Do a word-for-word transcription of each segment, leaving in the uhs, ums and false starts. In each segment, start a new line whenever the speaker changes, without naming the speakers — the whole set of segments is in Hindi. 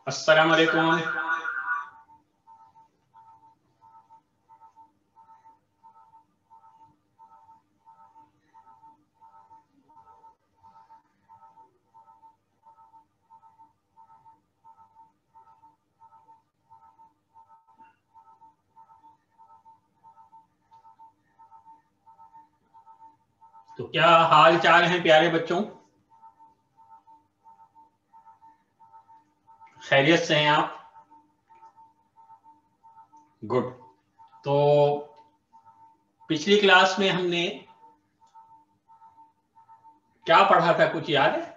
अस्सलाम वालेकुम। तो क्या हाल चाल है प्यारे बच्चों? खैरियत से हैं आप? गुड। तो पिछली क्लास में हमने क्या पढ़ा था, कुछ याद है?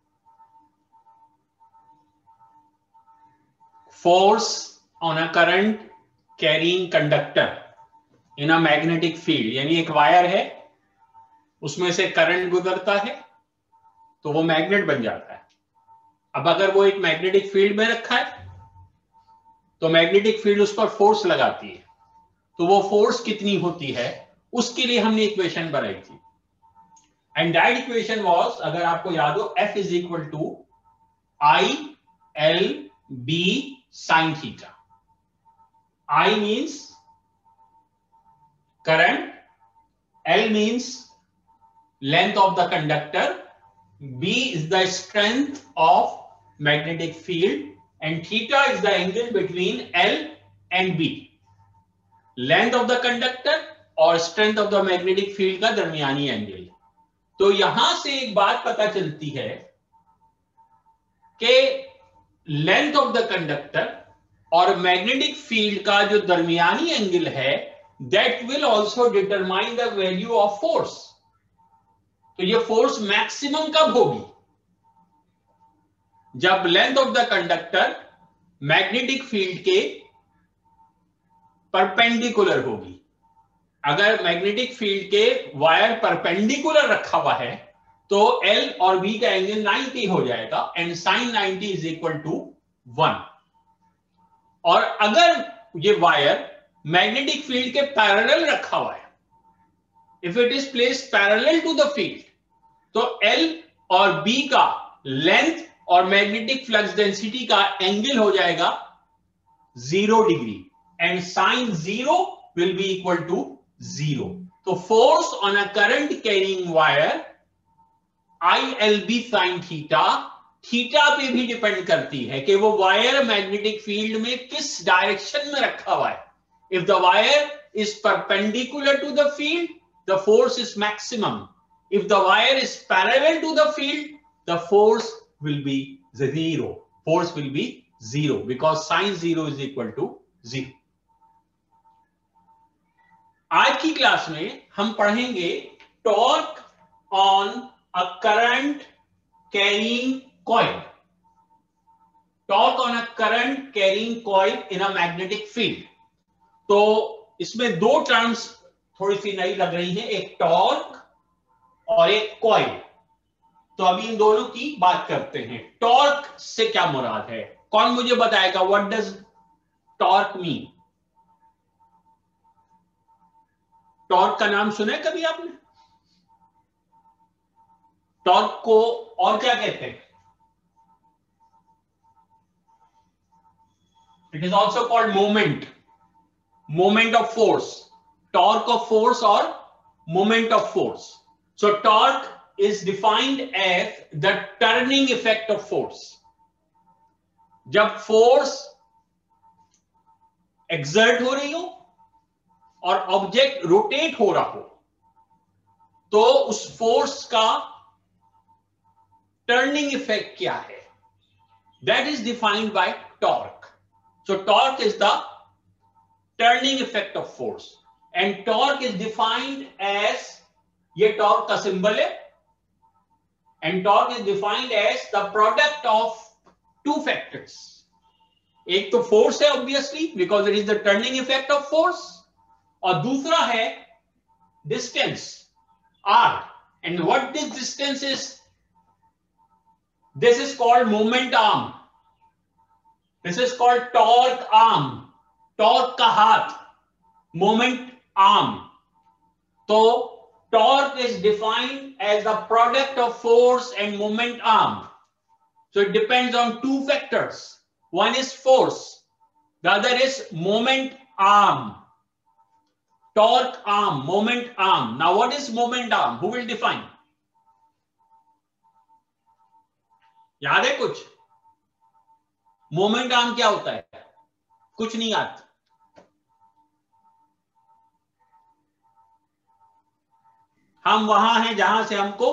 Force on a current carrying conductor in a magnetic field, यानी एक वायर है, उसमें से करंट गुजरता है तो वो मैग्नेट बन जाता है। अब अगर वो एक मैग्नेटिक फील्ड में रखा है तो मैग्नेटिक फील्ड उस पर फोर्स लगाती है, तो वो फोर्स कितनी होती है उसके लिए हमने इक्वेशन बनाई थी। एंड दैट इक्वेशन वाज, अगर आपको याद हो, F is equal to I L B sine theta. I means current, L means length of the conductor, B is the strength of magnetic field, and theta is the angle between L and B. Length of the conductor और strength of the magnetic field का दरमियानी एंगल। तो यहां से एक बात पता चलती है कि लेंथ ऑफ द कंडक्टर और मैग्नेटिक फील्ड का जो दरमियानी एंगल है, that will also determine the value of force. तो ये फोर्स मैक्सिमम कब होगी? जब length of the conductor magnetic field के परपेंडिकुलर होगी। अगर मैग्नेटिक फील्ड के वायर परपेंडिकुलर रखा हुआ है तो L और B का एंगल नाइंटी हो जाएगा, and sine ninety is equal to one. और अगर ये वायर मैग्नेटिक फील्ड के पैरेलल रखा हुआ है, if it is placed parallel to the field, तो L और B का लेंथ और मैग्नेटिक फ्लक्स डेंसिटी का एंगल हो जाएगा zero degree, and sine zero will be equal to zero. तो force on a current carrying wire I L B sine theta, theta पे भी डिपेंड करती है कि वो वायर मैग्नेटिक फील्ड में किस डायरेक्शन में रखा हुआ है। If the wire is perpendicular to the field, the force is maximum. If the wire is parallel to the field, the force will be zero. Force will be zero because sine zero is equal to zero. आज की क्लास में हम पढ़ेंगे torque on a current carrying coil. Torque on a current carrying coil in a magnetic field. तो इसमें दो टर्म्स थोड़ी सी नई लग रही हैं, एक टॉर्क और एक कॉइल। तो अभी इन दोनों की बात करते हैं। टॉर्क से क्या मुराद है? कौन मुझे बताएगा what does torque mean? Torque का नाम सुना है कभी आपने? टॉर्क को और क्या कहते हैं? It is also called moment, moment of force, torque of force और moment of force. So torque is defined as the turning effect of force. जब फोर्स एक्सर्ट हो रही हो और ऑब्जेक्ट रोटेट हो रहा हो, तो उस फोर्स का टर्निंग इफेक्ट क्या है, that is defined by torque. So torque is the turning effect of force, and torque is defined as, ये टॉर्क का सिंबल है, and torque is defined as the product of two factors. एक तो फोर्स है obviously because it is the turning effect of force, और दूसरा है distance r, and what this distance is, this is called moment arm, this is called torque arm, torque का हाथ, moment arm। तो torque is defined as the product of force and moment arm, so it depends on two factors, one is force, the other is moment arm, torque arm, moment arm. Now what is moment arm? Who will define? याद है कुछ? मोमेंट आर्म क्या होता है? कुछ नहीं याद? हम वहां हैं जहां से हमको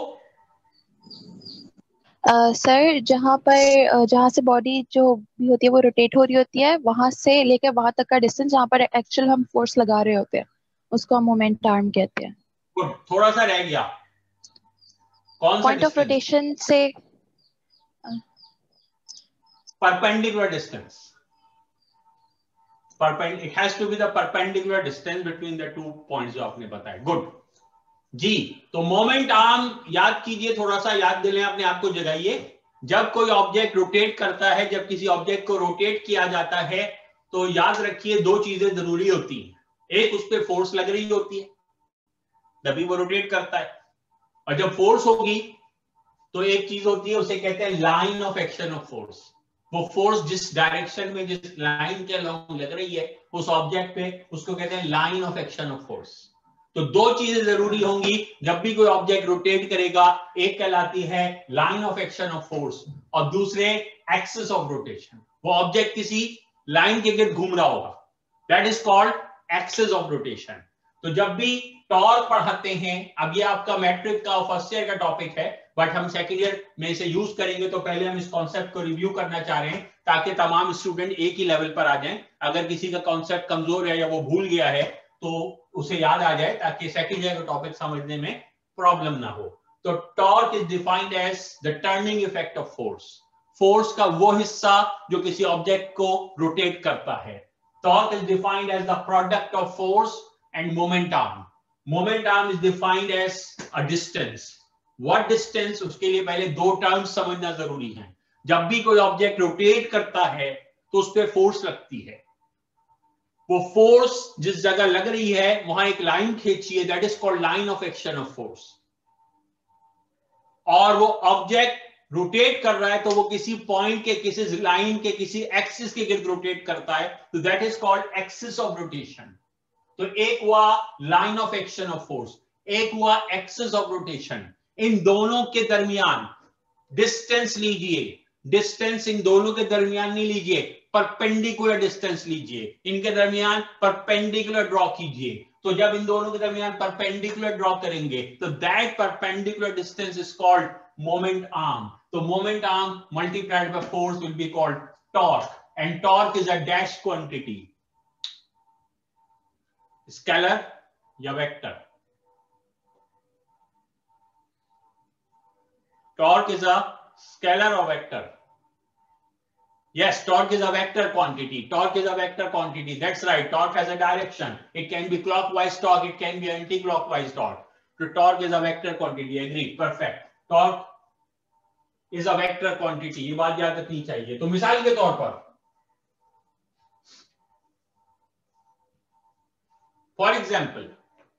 सर uh, जहां पर uh, जहां से बॉडी जो भी होती है वो रोटेट हो रही होती है, वहां से लेकर वहां तक का डिस्टेंस जहां पर एक्चुअल हम फोर्स लगा रहे होते हैं, उसको हम मोमेंट आर्म कहते हैं।
गुड, थोड़ा सा रह गया। कौन सा?
पॉइंट ऑफ रोटेशन से
perpendicular distance. Perpend it has to be the perpendicular distance between the two points जो आपने बताया। गुड जी। तो मोमेंट आर्म याद कीजिए, थोड़ा सा याद दिलें, अपने आप को जगाइए। जब कोई ऑब्जेक्ट रोटेट करता है, जब किसी ऑब्जेक्ट को रोटेट किया जाता है, तो याद रखिए दो चीजें जरूरी होती हैं। एक, उस पर फोर्स लग रही होती है तभी वो रोटेट करता है, और जब फोर्स होगी तो एक चीज होती है, उसे कहते हैं line of action of force. वो फोर्स जिस डायरेक्शन में, जिस लाइन के अलॉन्ग लग रही है उस ऑब्जेक्ट पे, उसको कहते हैं line of action of force. तो दो चीजें जरूरी होंगी जब भी कोई ऑब्जेक्ट रोटेट करेगा, एक कहलाती है line of action of force और दूसरे एक्सिस ऑफ रोटेशन। वो ऑब्जेक्ट किसी लाइन के गिर्द घूम रहा होगा, that is called axis of rotation. तो जब भी टॉर्क पढ़ाते हैं, अब ये आपका मैट्रिक का फर्स्ट ईयर का टॉपिक है, बट हम सेकेंड ईयर में इसे यूज करेंगे, तो पहले हम इस कॉन्सेप्ट को रिव्यू करना चाह रहे हैं ताकि तमाम स्टूडेंट एक ही लेवल पर आ जाएं। अगर किसी का कॉन्सेप्ट कमजोर है या वो भूल गया है तो उसे याद आ जाए, ताकि सेकेंड ईयर का टॉपिक समझने में प्रॉब्लम ना हो। तो torque is defined as the turning effect of force. Force का वो हिस्सा जो किसी ऑब्जेक्ट को रोटेट करता है। Torque is defined as the product of force and moment arm. Moment arm is defined as a distance. What distance, उसके लिए पहले दो टर्म्स समझना जरूरी है। जब भी कोई ऑब्जेक्ट रोटेट करता है तो उस पर फोर्स लगती है। वो फोर्स जिस जगह लग रही है वहां एक लाइन खींचिए, that is called line of action of force. और वो ऑब्जेक्ट रोटेट कर रहा है तो वो किसी पॉइंट के, किसी लाइन के, किसी एक्सिस के गिर्द रोटेट करता है, तो that is called axis of rotation. तो एक हुआ line of action of force, एक हुआ एक्सिस ऑफ रोटेशन। इन दोनों के दरमियान डिस्टेंस लीजिए। डिस्टेंस इन दोनों के दरमियान नहीं लीजिए, परपेंडिकुलर डिस्टेंस लीजिए। इनके दरमियान परपेंडिकुलर ड्रॉ कीजिए। तो जब इन दोनों के दरमियान परपेंडिकुलर ड्रॉ करेंगे तो that perpendicular distance is called moment arm. तो moment arm multiplied by force will be called torque, and torque is a dash quantity, scalar या vector. Torque is a scalar or vector? Yes, torque is a vector quantity. Torque is a vector quantity. That's right. Torque has a direction. It can be clockwise torque. It can be anti-clockwise torque. So torque is a vector quantity. Agreed. Perfect. Torque is a vector quantity. ये बात याद रखनी चाहिए। तो मिसाल के तौर पर, for example,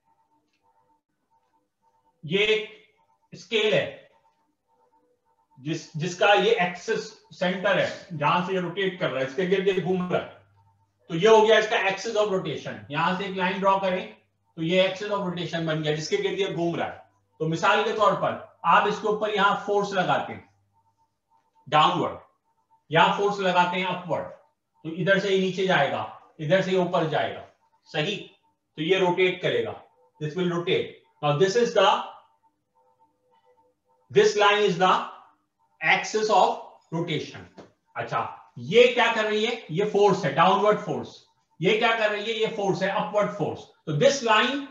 ये एक स्केल है जिस जिसका ये एक्सिस सेंटर है, जहां से ये रोटेट कर रहा है, इसके गिर्द ये घूम रहा है। तो ये हो गया इसका एक्सिस ऑफ रोटेशन। यहां से एक लाइन ड्रॉ करें तो ये एक्सिस ऑफ रोटेशन बन गया जिसके गिर्द ये घूम रहा है। तो मिसाल के तौर पर आप इसके ऊपर यहां फोर्स लगाते हैं डाउनवर्ड, यहां फोर्स लगाते हैं अपवर्ड, तो इधर से ये नीचे जाएगा, इधर से ये ऊपर जाएगा, सही। तो ये रोटेट करेगा, this will rotate. Now this is the this line is the axis of rotation. अच्छा, ये क्या कर रही है? ये फोर्स है, डाउनवर्ड फोर्स। ये क्या कर रही है? ये फोर्स है, अपवर्ड फोर्स। तो this line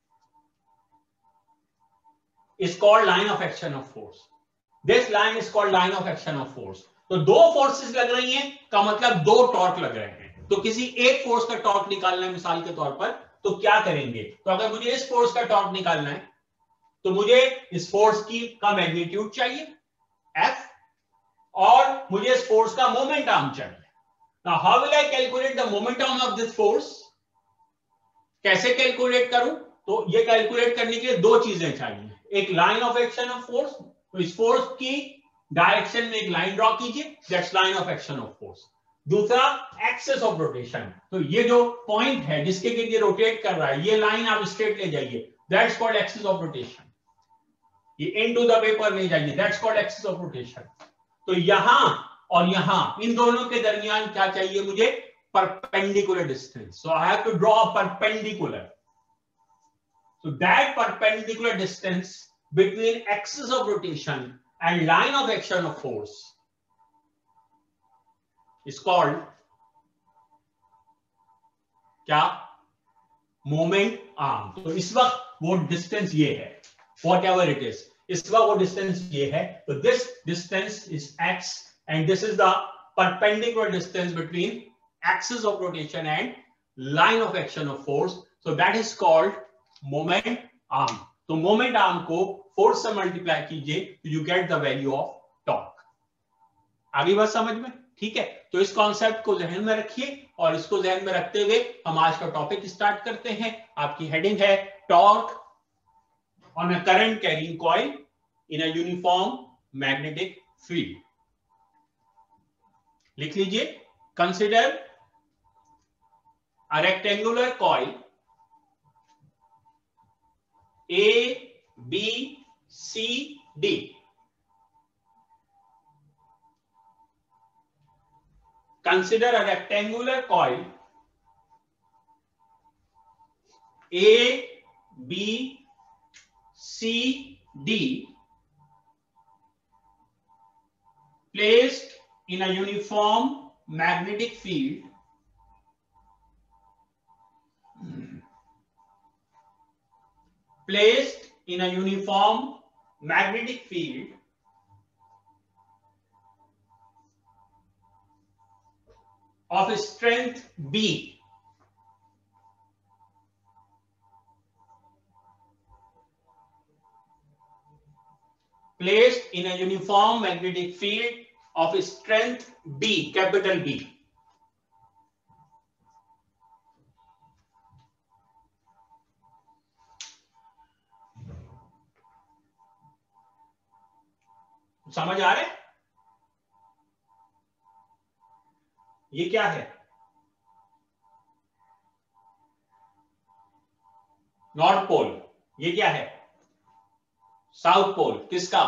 is called line of action of force. This line is called line of action of force. तो दो फोर्सेस लग रही हैं का मतलब दो टॉर्क लग रहे हैं। तो किसी एक फोर्स का टॉर्क निकालना है मिसाल के तौर पर, तो क्या करेंगे? तो अगर मुझे इस फोर्स का टॉर्क निकालना है तो मुझे इस फोर्स की का मैग्नीट्यूड चाहिए F, और मुझे इस फोर्स का मोमेंट आर्म चाहिए। Now how will I calculate the moment arm of this force? कैसे कैलकुलेट करूं? तो ये कैलकुलेट करने के लिए दो चीजें चाहिए, एक line of action of force. तो इस फोर्स की डायरेक्शन में एक लाइन ड्रॉ कीजिए, that's line of action of force. दूसरा एक्सेस ऑफ रोटेशन, तो ये जो पॉइंट है जिसके के लिए रोटेट कर रहा है, ये लाइन आप स्ट्रेट ले जाइए, that's called axis of rotation. ये इनटू द पेपर ले जाइए, that's called axis of rotation. तो यहां और यहां इन दोनों के दरमियान क्या चाहिए मुझे? Perpendicular distance. So I have to draw a perpendicular. So that perpendicular distance between axis of rotation and line of action of force is called क्या? Moment arm. तो इस वक्त वो डिस्टेंस ये है, whatever it is, इस वक्त वो डिस्टेंस ये है। तो this distance is x and this is the perpendicular distance between axis of rotation and line of action of force. So that is called moment arm. तो मोमेंट आर्म को फोर्स से मल्टीप्लाई कीजिए तो you get the value of torque. आगे बात समझ में? ठीक है, तो इस कॉन्सेप्ट को ध्यान में रखिए और इसको ध्यान में रखते हुए हम आज का टॉपिक स्टार्ट करते हैं। आपकी हेडिंग है torque on a current carrying coil in a uniform magnetic field. लिख लीजिए, consider a rectangular coil A, B, C, D. Consider a rectangular coil A, B, C, D placed in a uniform magnetic field placed in a uniform magnetic field of strength B placed in a uniform magnetic field of strength B, capital B. समझ आ रहे? ये क्या है? North pole. ये क्या है? South pole. किसका?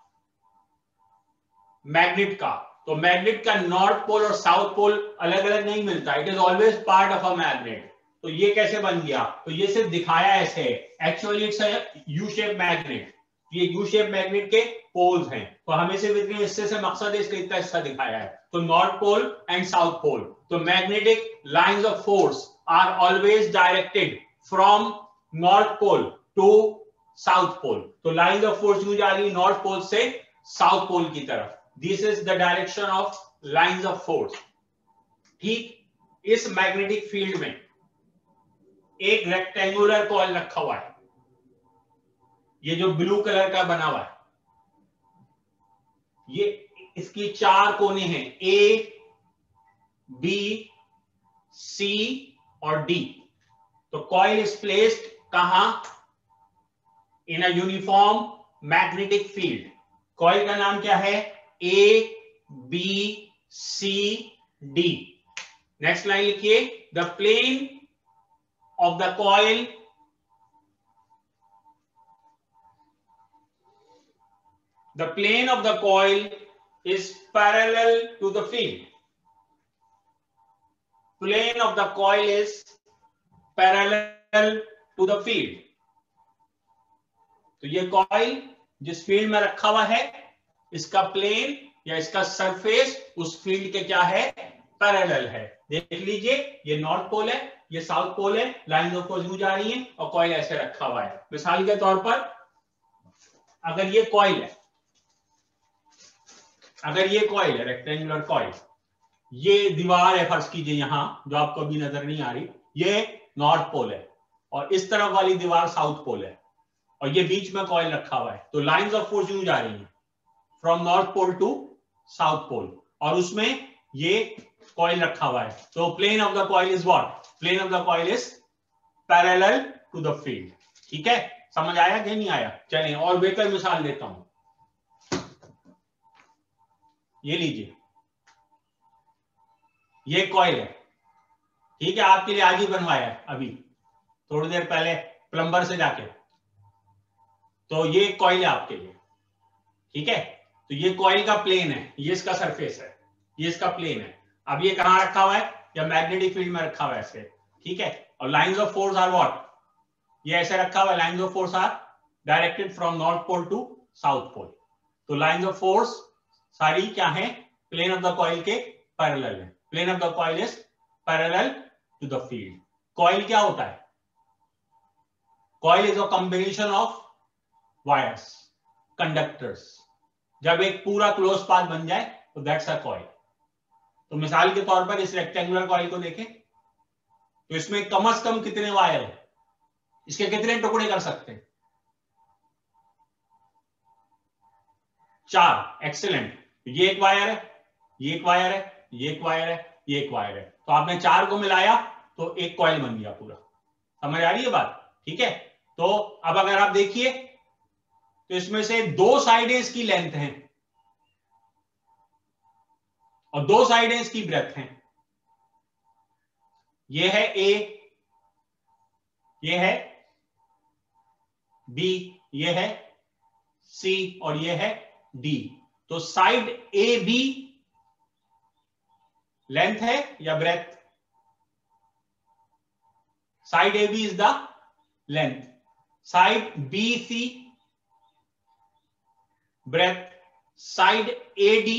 मैग्नेट का। तो मैग्नेट का नॉर्थ पोल और साउथ पोल अलग अलग नहीं मिलता, it is always part of a magnet. तो ये कैसे बन गया? तो ये सिर्फ दिखाया ऐसे, actually it's a U shape magnet. ये यू शेप मैग्नेट के पोल्स हैं, तो हमें सिर्फ इतने हिस्से से मकसद है इसका इतना हिस्सा दिखाया है। तो north pole and south pole. तो magnetic lines of force are always directed from north pole to south pole. तो लाइंस ऑफ फोर्स यूज आ रही है नॉर्थ पोल से साउथ पोल की तरफ। This is the direction of lines of force. ठीक, इस मैग्नेटिक फील्ड में एक रेक्टेंगुलर कॉइल रखा हुआ है, ये जो ब्लू कलर का बना हुआ है, ये इसकी चार कोने हैं, ए, बी, सी और डी। तो कॉइल इज प्लेस्ड कहां? In a uniform magnetic field. Coil का नाम क्या है? A, B, C, D. Next line लिखिए, the plane of the coil The plane of the coil is parallel to the field. Plane of the coil is parallel to the field. तो ये कॉइल जिस फील्ड में रखा हुआ है, इसका प्लेन या इसका सरफेस उस फील्ड के क्या है? पैरेलल है। देख लीजिए, ये नॉर्थ पोल है, ये साउथ पोल है, लाइन ऑफ फोर्स जा रही है और कॉइल ऐसे रखा हुआ है। मिसाल के तौर पर अगर ये कॉइल है, अगर ये कॉइल है रेक्टेंगुलर कॉइल, ये दीवार है फर्ज कीजिए यहां जो आपको अभी नजर नहीं आ रही, ये नॉर्थ पोल है और इस तरफ वाली दीवार साउथ पोल है और ये बीच में कॉइल रखा हुआ है। तो लाइंस ऑफ फोर्स यूं जा रही हैं from north pole to south pole और उसमें ये कॉइल रखा हुआ है। तो plane of the coil is what? Plane of the coil is parallel to the field. ठीक है, समझ आया कि नहीं आया? चलिए और बेहतर मिसाल देता हूं। ये लीजिए, ये कॉइल है, ठीक है, आपके लिए आज ही बनवाया है अभी थोड़ी देर पहले प्लम्बर से जाके। तो ये कॉइल है आपके लिए, ठीक है। तो ये कॉइल का प्लेन है, ये इसका सरफेस है, ये इसका प्लेन है। अब ये कहां रखा हुआ है, या मैग्नेटिक फील्ड में रखा हुआ है ऐसे, ठीक है। और lines of force are what, ये ऐसे रखा हुआ है, lines of force are directed from north pole to south pole. तो लाइंस ऑफ फोर्स सारी क्या है, प्लेन ऑफ द कॉइल के पैरेलल है। Plane of the coil is parallel to the field. Coil क्या होता है, coil is a combination of wires, conductors. जब एक पूरा क्लोज पाथ बन जाए तो दैट्स अ कॉइल। तो मिसाल के तौर पर इस रेक्टेंगुलर कॉइल को देखें, तो इसमें कम से कम कितने वायर है, इसके कितने टुकड़े कर सकते हैं, चार। एक्सीलेंट। ये एक वायर है, ये एक वायर है, ये एक वायर है, ये एक वायर है। तो आपने चार को मिलाया तो एक कॉइल बन गया पूरा। समझ आ रही है बात, ठीक है। तो अब अगर आप देखिए तो इसमें से दो साइडें इसकी लेंथ हैं और दो साइडें इसकी ब्रेथ हैं। ये है ए, ये है बी, ये है सी और ये है डी। तो साइड ए बी लेंथ है या breadth, side A B is the length, side B C breadth, side A D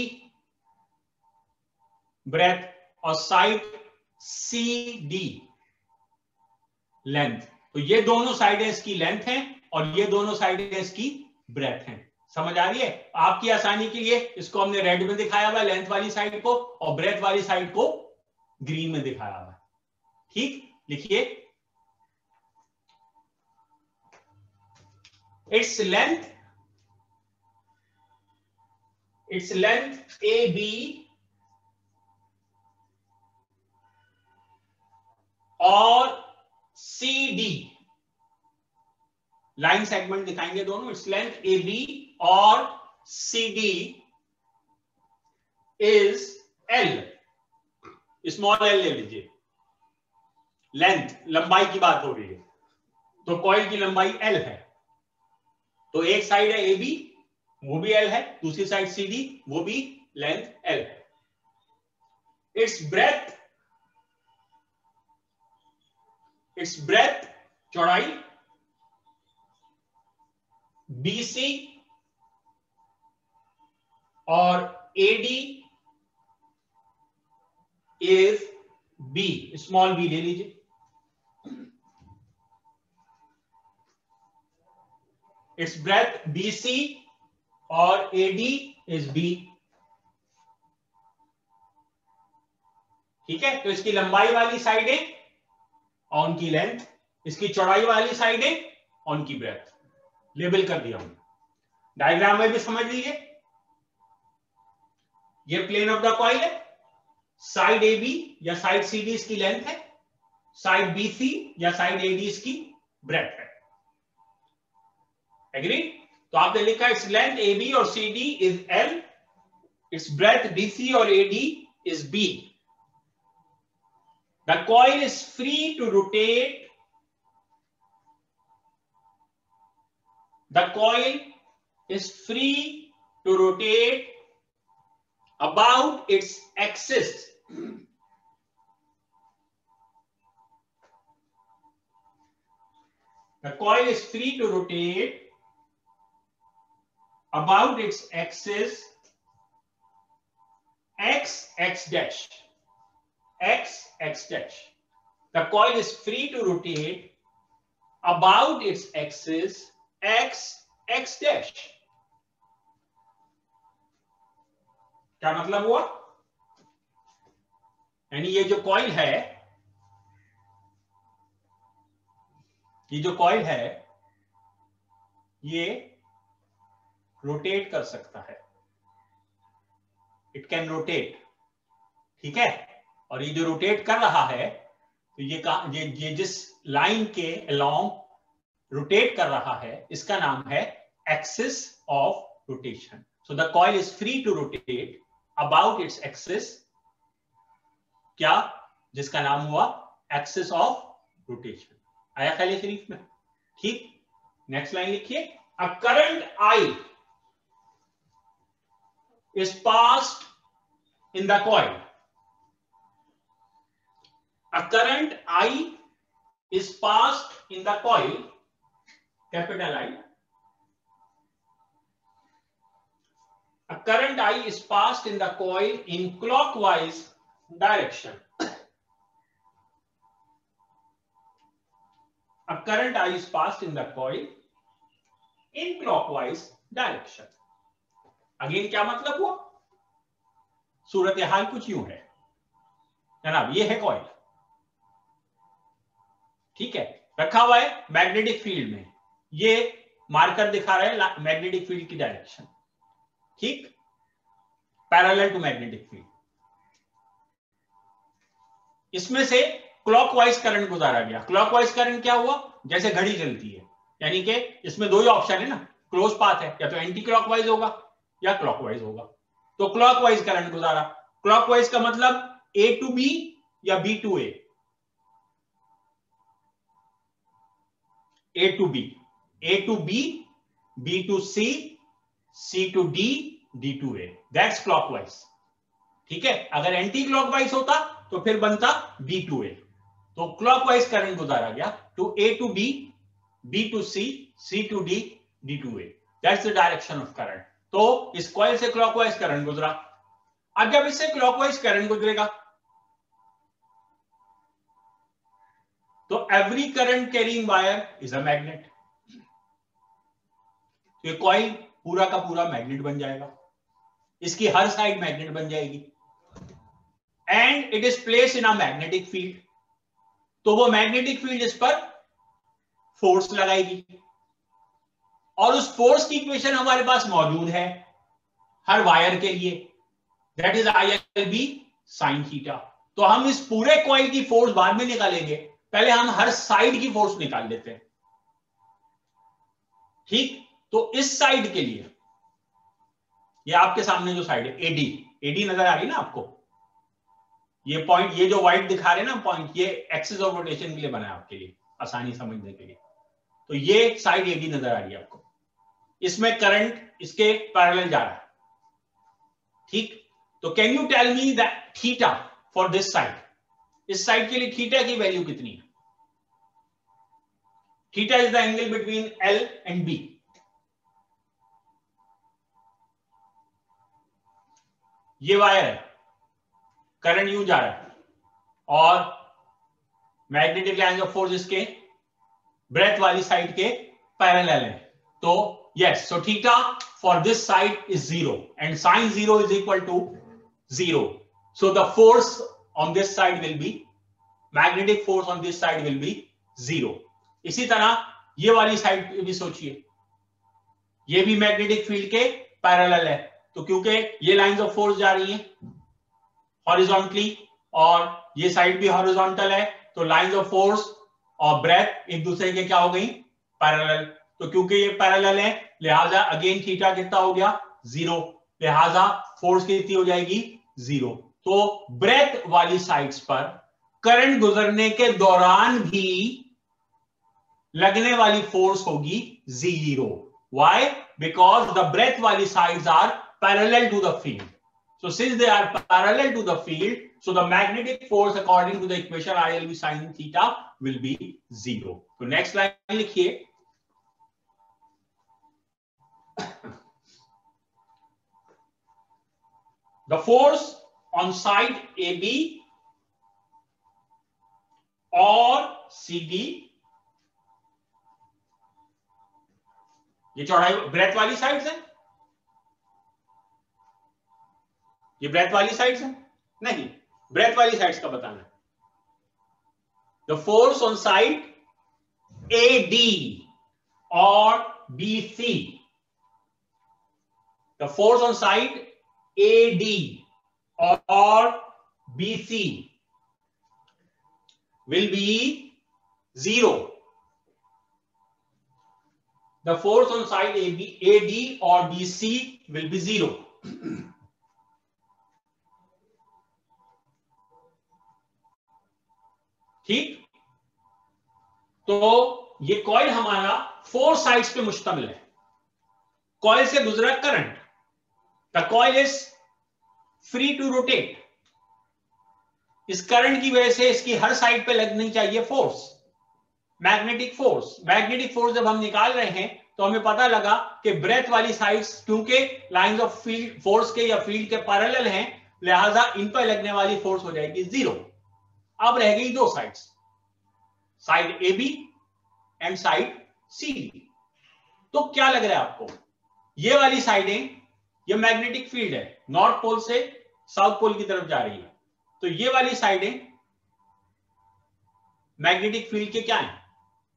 breadth और साइड सी डी लेंथ। तो ये दोनों साइडें इसकी लेंथ हैं और ये दोनों साइडें इसकी ब्रेथ हैं। समझ आ रही है। आपकी आसानी के लिए इसको हमने रेड में दिखाया हुआ है, लेंथ वाली साइड को, और ब्रेथ वाली साइड को ग्रीन में दिखाया हुआ है। ठीक, लिखिए it's length, it's length A B और सी डी, लाइन सेगमेंट दिखाएंगे दोनों। इट्स लेंथ ए बी और C D is L, small L ले लीजिए। लेंथ, लंबाई की बात हो रही है, तो कॉइल की लंबाई एल है। तो एक साइड है ए बी, वो भी एल है, दूसरी साइड सी डी, वो भी लेंथ एल है। इट्स ब्रेथ, इट्स ब्रेथ चौड़ाई बीसी और AD is B, small B ले लीजिए। इट्स ब्रेथ बीसी और एडी इज बी, ठीक है। तो इसकी लंबाई वाली साइडें और उनकी लेंथ, इसकी चौड़ाई वाली साइडें और उनकी ब्रेथ लेबल कर दिया हमने। डायग्राम में भी समझ लीजिए, ये प्लेन ऑफ द कॉइल है, साइड ए बी या साइड सी डी इसकी लेंथ है, साइड बी सी या साइड ए डी इसकी ब्रेथ है। एग्री। तो आपने लिखा इट्स लेंथ ए बी और C D is L, it's breadth B C और A D is B. The coil is free to rotate. The coil is free to rotate about its axis. The coil is free to rotate about its axis x, x dash. X, X dash. The coil is free to rotate about its axis X, X dash. क्या मतलब हुआ? यानी ये जो कॉइल है, ये जो कॉइल है ये रोटेट कर सकता है, इट कैन रोटेट, ठीक है। और ये जो रोटेट कर रहा है तो ये ये, ये जिस लाइन के अलोंग रोटेट कर रहा है इसका नाम है axis of rotation. So the coil is free to rotate about its axis क्या, जिसका नाम हुआ एक्सिस ऑफ रोटेशन। आया ख्याल शरीफ में? ठीक, नेक्स्ट लाइन लिखिए, a current I is passed in the coil, a current I is passed in the coil, capital I, a current I is passed in the coil in clockwise direction. A current I is passed in the coil in clockwise direction. Again क्या मतलब हुआ? सूरत हाल कुछ यूं है जनाब, ये है कॉइल, ठीक है, रखा हुआ है मैग्नेटिक फील्ड में, ये मार्कर दिखा रहा है मैग्नेटिक फील्ड की डायरेक्शन, ठीक, पैरेलल टू मैग्नेटिक फील्ड। इसमें से क्लॉकवाइज करंट गुजारा गया। क्लॉकवाइज करंट क्या हुआ? जैसे घड़ी चलती है, यानी कि इसमें दो ही ऑप्शन है ना, क्लोज पाथ है, या तो एंटी क्लॉकवाइज होगा या क्लॉकवाइज होगा। तो क्लॉकवाइज करंट गुजारा। क्लॉकवाइज का मतलब ए टू बी या B to A, A to B, A to B, B to C, C to D, D to A, that's clockwise, ठीक है। अगर एंटी क्लॉकवाइज होता तो फिर बनता बी टू ए। तो क्लॉकवाइज करंट गुजारा गया to A to B, B to C, C to D, D to A, that's the direction of current. तो इस कॉइल से क्लॉकवाइज करंट गुजरा। अब जब इससे क्लॉकवाइज करंट गुजरेगा तो every current carrying wire is a magnet, तो ये कॉइल पूरा का पूरा मैग्नेट बन जाएगा, इसकी हर साइड मैग्नेट बन जाएगी, and it is place in a magnetic field. तो वो मैग्नेटिक फील्ड इस पर फोर्स लगाएगी, और उस फोर्स की इक्वेशन हमारे पास मौजूद है हर वायर के लिए, that is I L B sine theta. तो हम इस पूरे कॉइल की फोर्स बाद में निकालेंगे, पहले हम हर साइड की फोर्स निकाल लेते हैं, ठीक। तो इस साइड के लिए, ये आपके सामने जो साइड है एडी, एडी नजर आ रही ना आपको, ये पॉइंट, ये जो व्हाइट दिखा रहे हैं ना पॉइंट, ये एक्सिस ऑफ रोटेशन के लिए बना है आपके लिए आसानी समझने के लिए। तो ये साइड एडी नजर आ रही है आपको, इसमें करंट इसके पैरेलल जा रहा है, ठीक। तो can you tell me that theta for this side, इस साइड के लिए थीटा की वैल्यू कितनी है? Theta is the angle between L and B. ये वायर है, करंट यूं जा रहा है, और मैग्नेटिक लाइंस ऑफ फोर्स इसके ब्रेथ वाली साइड के पैरेलल है। तो yes, so theta for this side is zero and sine zero is equal to zero. So the force on this side will be, magnetic force on this side will be zero. इसी तरह ये वाली साइड भी सोचिए, ये भी मैग्नेटिक फील्ड के पैरेलल है, तो क्योंकि ये लाइंस ऑफ फोर्स जा रही हैं हॉरिजॉन्टली और ये साइड भी हॉरिजॉन्टल है, तो लाइंस ऑफ फोर्स और ब्रेथ एक दूसरे के क्या हो गई? पैरेलल। तो क्योंकि ये पैरेलल है लिहाजा अगेन थीटा कितना हो गया? जीरो, लिहाजा फोर्स कितनी हो जाएगी? जीरो। तो ब्रेथ वाली साइड्स पर करंट गुजरने के दौरान भी लगने वाली फोर्स होगी zero. Why? Because the breadth wali sides are parallel to the field. So since they are parallel to the field, so the magnetic force according to the equation I L B sin theta will be zero. So next line likhiye. The force on side A B or C D, ये चौड़ाई ब्रेथ वाली साइड्स है, ये ब्रेथ वाली साइड्स है नहीं, ब्रेथ वाली साइड्स का बताना है। The force on side A D और B C, the force on side A D और B C will be zero. The force on side A B, A D or B C will be zero. ठीक, तो ये कॉइल हमारा फोर साइड्स पे मुश्तमिल है। कॉइल से गुजरा current, the coil is free to rotate. इस करंट की वजह से इसकी हर साइड पे लगनी चाहिए force, magnetic force. Magnetic force जब हम निकाल रहे हैं तो हमें पता लगा कि ब्रेथ वाली साइड्स क्योंकि लाइंस ऑफ फील्ड फोर्स के या फील्ड के पैरेलल हैं, लिहाजा इन पर लगने वाली फोर्स हो जाएगी जीरो। अब रह गई दो sides, side A B and side C D. तो क्या लग रहा है आपको, ये वाली साइडें, ये मैग्नेटिक फील्ड है, नॉर्थ पोल से साउथ पोल की तरफ जा रही है, तो ये वाली साइडें मैग्नेटिक फील्ड के क्या हैं?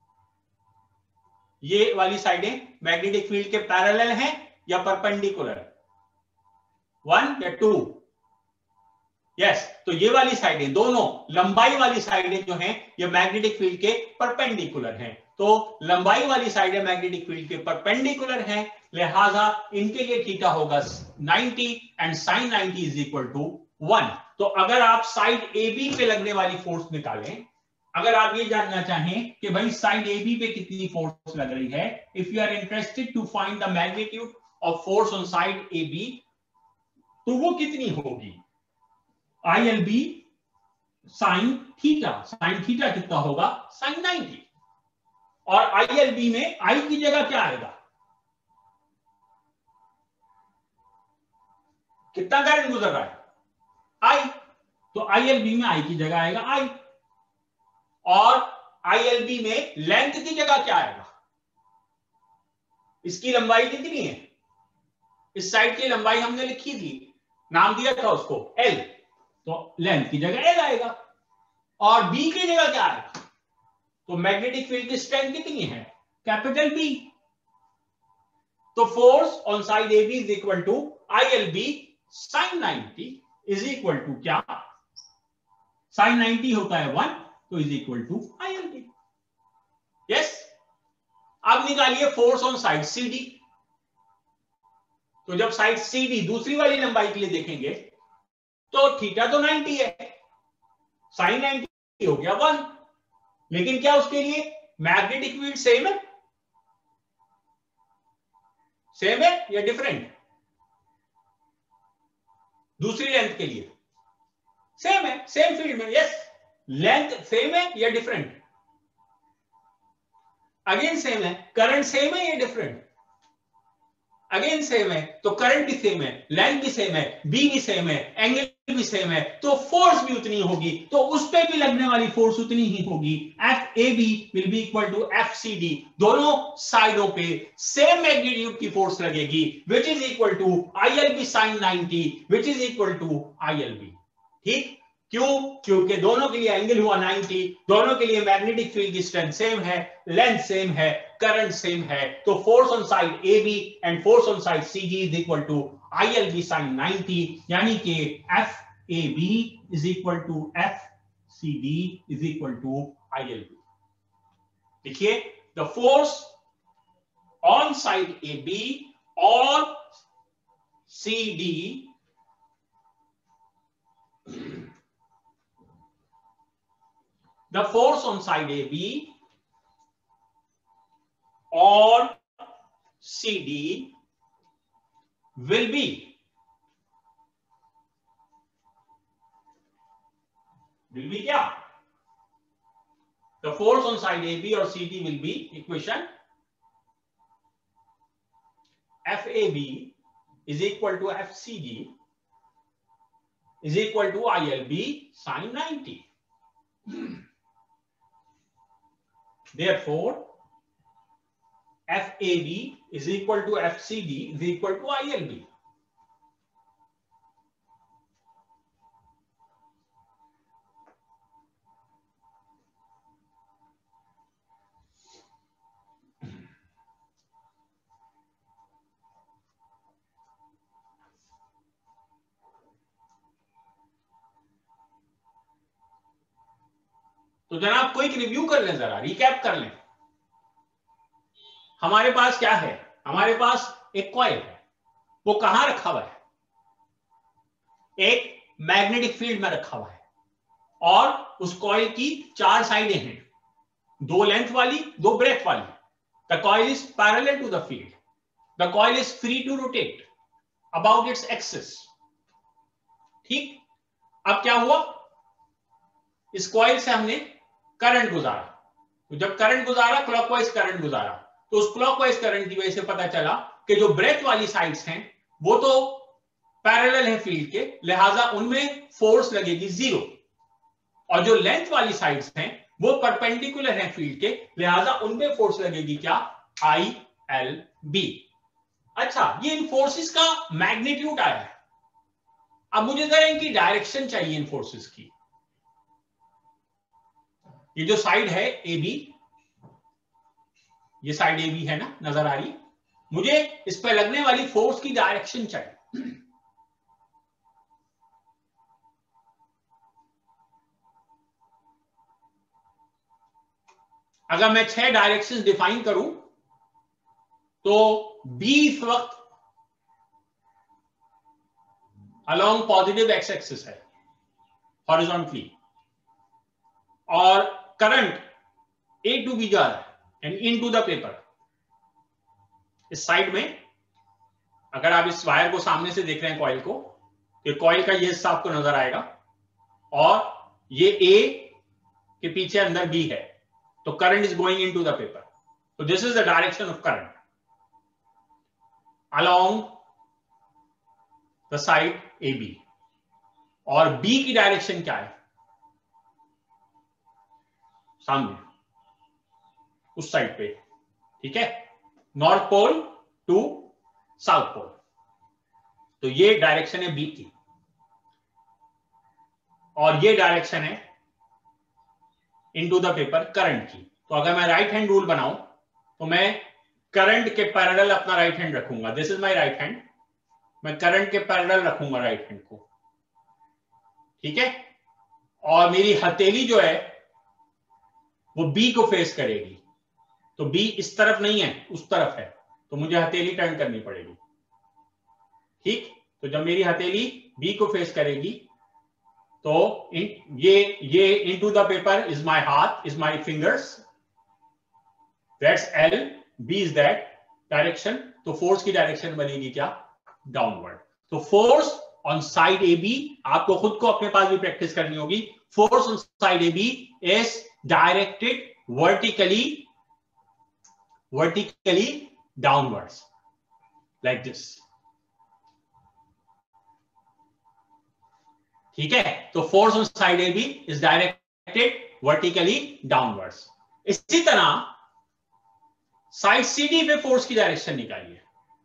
ये वाली साइडें मैग्नेटिक फील्ड के पैरेलल हैं या परपेंडिकुलर? वन या टू? यस, तो ये वाली साइडें दोनों लंबाई वाली साइडें जो हैं ये मैग्नेटिक फील्ड के परपेंडिकुलर हैं। तो लंबाई वाली साइडें मैग्नेटिक फील्ड के परपेंडिकुलर हैं, लिहाजा इनके लिए थीटा होगा ninety and sine ninety is equal to one. तो अगर आप साइड ए बी पे लगने वाली फोर्स निकालें, अगर आप ये जानना चाहें कि भाई साइड ए बी पे कितनी फोर्स लग रही है, if you are interested to find the magnitude of force on side A B, तो वो कितनी होगी? I L B sine theta. Sine theta कितना होगा? Sine ninety. और आई एल बी में आई की जगह क्या आएगा? कितना करंट गुजर रहा है? आई। तो आई एल बी में आई की जगह आएगा आई, और आई एल बी में लेंथ की जगह क्या आएगा? इसकी लंबाई कितनी है? इस साइड की लंबाई हमने लिखी थी, नाम दिया था उसको L, तो लेंथ की जगह L आएगा। और B की जगह क्या आएगा? तो मैग्नेटिक फील्ड की स्ट्रेंथ कितनी है? Capital B। तो force on side A B is equal to I L B sine ninety is equal to क्या? साइन नाइंटी होता है वन, तो is equal to I L B. Yes, अब निकालिए force on side C D. तो जब साइड सी डी दूसरी वाली लंबाई के लिए देखेंगे तो थीटा तो नाइंटी है, साइन नाइंटी हो गया वन, लेकिन क्या उसके लिए मैग्नेटिक फील्ड सेम है? सेम है या डिफरेंट? दूसरी लेंथ के लिए सेम है, सेम फील्ड में। यस, लेंथ सेम है या डिफरेंट? अगेन सेम है। करंट सेम है या डिफरेंट? अगेन सेम है। तो करंट भी सेम है, लेंथ भी सेम है, बी भी सेम है, एंगल भी सेम है, तो फोर्स भी उतनी होगी, तो उस पे भी लगने वाली फोर्स उतनी ही होगी। F A B will be equal to F C D. दोनों साइडों पे सेम मैग्नीट्यूड की फोर्स लगेगी, which is equal to I L B sine ninety, which is equal to I L B. ठीक, क्यों? क्योंकि दोनों के लिए एंगल हुआ नाइंटी, दोनों के लिए मैग्नेटिक फील्ड की स्ट्रेंथ सेम है, लेंथ सेम है, करंट सेम है। तो force on side A B and force on side C D is equal to I L B sine ninety, यानी कि F A B is equal to F C D is equal to I L B. देखिए, the force on side A B और C D the force on side A B or C D will be will be क्या? The force on side A B or C D will be equation F A B is equal to F C D is equal to I L B sin ninety. Therefore, F A B is equal to F C D is equal to I L B. तो जनाब क्विक रिव्यू कर लें, जरा रिकैप कर लें। हमारे पास क्या है? हमारे पास एक कॉइल है, वो कहां रखा हुआ है? एक मैग्नेटिक फील्ड में रखा हुआ है। और उस कॉइल की चार साइडें हैं, दो लेंथ वाली, दो ब्रेथ वाली. The coil is parallel to the field. The coil is free to rotate about its axis. ठीक. अब क्या हुआ, इस कॉइल से हमने करंट गुजारा. तो जब करंट गुजारा, क्लॉकवाइज करंट गुजारा, तो उस क्लॉकवाइज करंट की वजह से पता चला कि जो ब्रेथ वाली साइड्स हैं वो तो पैरेलल है फील्ड के, लिहाजा उनमें फोर्स लगेगी जीरो. और जो लेंथ वाली साइड्स हैं वो परपेंडिकुलर है फील्ड के, लिहाजा उनमें फोर्स लगेगी क्या, आई एल बी. अच्छा, ये इन फोर्सेस का मैग्नीट्यूड आया है. अब मुझे जरा इनकी डायरेक्शन चाहिए इन फोर्सेस की. ये जो साइड है ए बी, ये साइड ए बी है ना, नजर आ रही. मुझे इस पर लगने वाली फोर्स की डायरेक्शन चाहिए. अगर मैं छह डायरेक्शंस डिफाइन करूं तो बी इस वक्त अलोंग पॉजिटिव एक्स एक्सिस है हॉरिजॉन्टली, और करंट ए टू बी जा रहा है and into the paper. इस साइड में अगर आप इस वायर को सामने से देख रहे हैं कॉइल को, तो कॉइल का ये हिस्सा आपको नजर आएगा, और ये ए के पीछे अंदर बी है, तो current is going into the paper. तो this is the direction of current along the side A B. और बी की डायरेक्शन क्या है, सामने उस साइड पे. ठीक है, north pole to south pole. तो ये डायरेक्शन है बी की, और ये डायरेक्शन है इनटू द पेपर करंट की. तो अगर मैं राइट हैंड रूल बनाऊं तो मैं करंट के पैरेलल अपना राइट हैंड रखूंगा. This is my right hand. मैं करंट के पैरेलल रखूंगा राइट हैंड को. ठीक है, और मेरी हथेली जो है वो बी को फेस करेगी. तो बी इस तरफ नहीं है, उस तरफ है, तो मुझे हथेली टर्न करनी पड़ेगी. ठीक. तो जब मेरी हथेली बी को फेस करेगी तो इन, ये ये into the paper is my हाथ, is my fingers, that's L. B is that direction. तो फोर्स की डायरेक्शन बनेगी क्या, डाउनवर्ड. तो force on side A B, आपको खुद को अपने पास भी प्रैक्टिस करनी होगी. Force on side A B is directed vertically vertically downwards like this. ठीक है, तो force on side A B is directed vertically downwards. इसी तरह साइड सी डी पे फोर्स की डायरेक्शन निकालिए.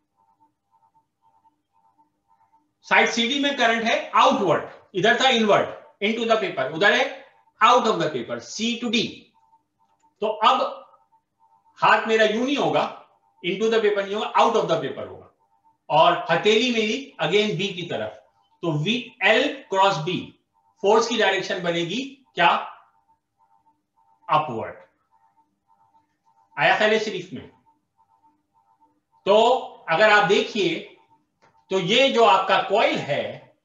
साइड सी डी में करंट है आउटवर्ड, इधर था इनवर्ड, इनटू द पेपर, उधर है out of the paper, C to D. तो अब हाथ मेरा यूं नहीं होगा, इनटू द पेपर नहीं होगा, आउट ऑफ द पेपर होगा, और हथेली मेरी अगेन बी की तरफ. तो V L cross B, force की डायरेक्शन बनेगी क्या, अपवर्ड. आया ख्याल शरीफ में. तो अगर आप देखिए तो ये जो आपका कॉइल है,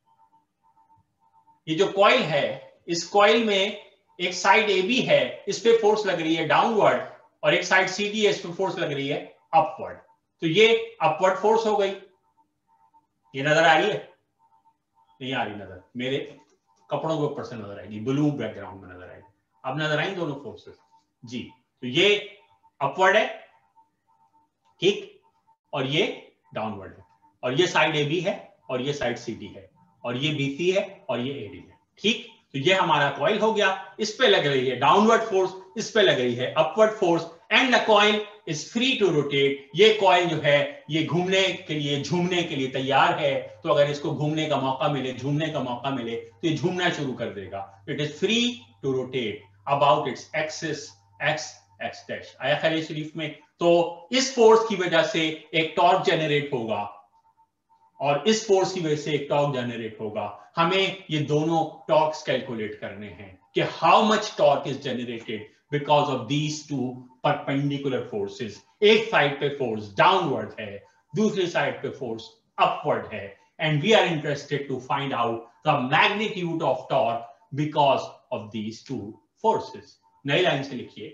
ये जो कॉइल है, इस कॉइल में एक साइड ए बी है, इस पे फोर्स लग रही है डाउनवर्ड, और एक साइड सी डी है, इस पे फोर्स लग रही है अपवर्ड. तो ये अपवर्ड फोर्स हो गई. ये नजर आ रही है, नहीं आ रही नजर, मेरे कपड़ों के ऊपर से नजर आएगी, ब्लू बैकग्राउंड में नजर आएगी. अब नजर आई दोनों फोर्सेस जी. तो ये अपवर्ड है, ठीक, और ये डाउनवर्ड है, और ये साइड ए बी है, और ये साइड सी डी है, और ये बी सी है, और ये ए डी है. ठीक. तो ये हमारा कॉइल हो गया. इस पे लग रही है डाउनवर्ड फोर्स, इस पे लग रही है upward force, and the coil is free to rotate. ये कॉइल जो है ये घूमने के लिए, झूमने के लिए तैयार है. तो अगर इसको घूमने का मौका मिले, झूमने का मौका मिले, तो ये झूमना शुरू कर देगा. It is free to rotate about its axis X X dash. आया ख्याल शरीफ में. तो इस फोर्स की वजह से एक टॉर्क जनरेट होगा, और इस फोर्स की वजह से एक टॉर्क जनरेट होगा. हमें ये दोनों टॉर्क्स कैलकुलेट करने हैं कि how much torque is generated because of these two perpendicular forces. एक साइड पे फोर्स डाउनवर्ड है, दूसरी साइड पे फोर्स अपवर्ड है, and we are interested to find out the magnitude of torque because of these two forces. नई लाइन से लिखिए,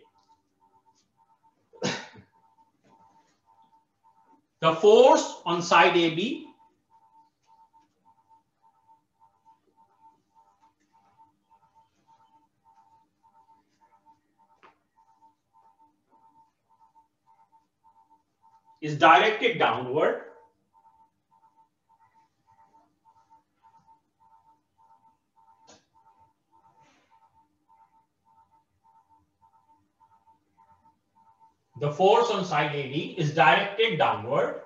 the force on side A B is directed downward the force on side A D is directed downward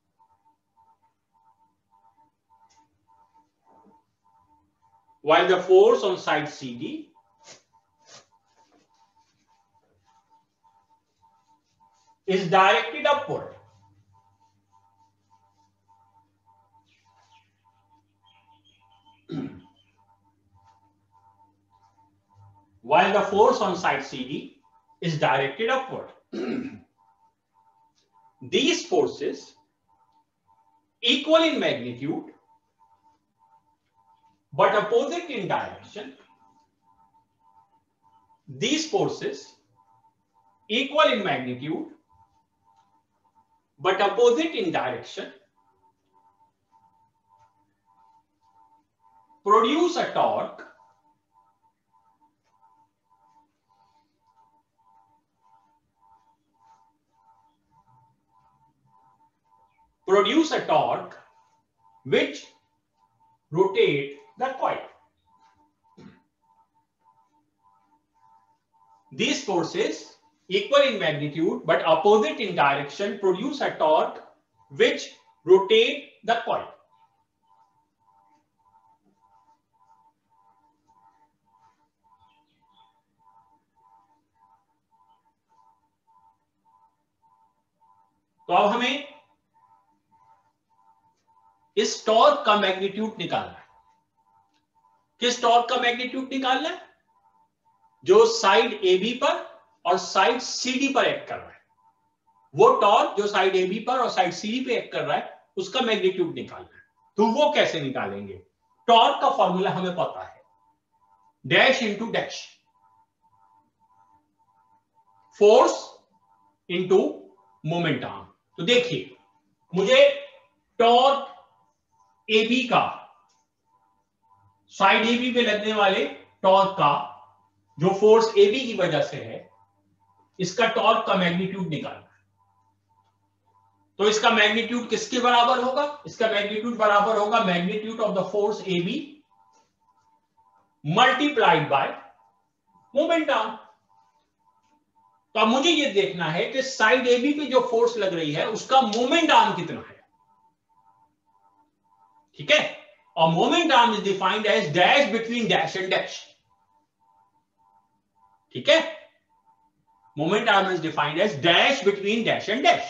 while the force on side C D is directed upward. While the force on side C D is directed upward. These forces, equal in magnitude but opposite in direction, these forces, equal in magnitude but opposite in direction, produce a torque produce a torque which rotate the coil. These forces, equal in magnitude but opposite in direction, produce a torque which rotate the coil. तो अब हमें इस टॉर्क का मैग्नीट्यूड निकालना है। किस टॉर्क का मैग्नीट्यूड निकालना है? जो साइड ए बी पर और साइड सी डी पर एक्ट कर रहा है, वो टॉर्क जो साइड ए बी पर और साइड सी डी पे एक्ट कर रहा है, उसका मैग्नीट्यूड निकालना है। तो वो कैसे निकालेंगे? टॉर्क का फॉर्मूला हमें पता है, dash into dash, force into moment arm. तो देखिए, मुझे टॉर्क ए बी का, साइड ए बी पे लगने वाले टॉर्क का, जो फोर्स ए बी की वजह से है, इसका टॉर्क का मैग्नीट्यूड निकालना है। तो इसका मैग्नीट्यूड किसके बराबर होगा? इसका मैग्नीट्यूड बराबर होगा magnitude of the force A B multiplied by moment arm. तो अब मुझे यह देखना है कि साइड ए बी पे जो फोर्स लग रही है उसका मोमेंट आर्म कितना है। ठीक है, और moment arm is defined as dash between dash and dash. ठीक है, moment arm is defined as dash between dash and dash.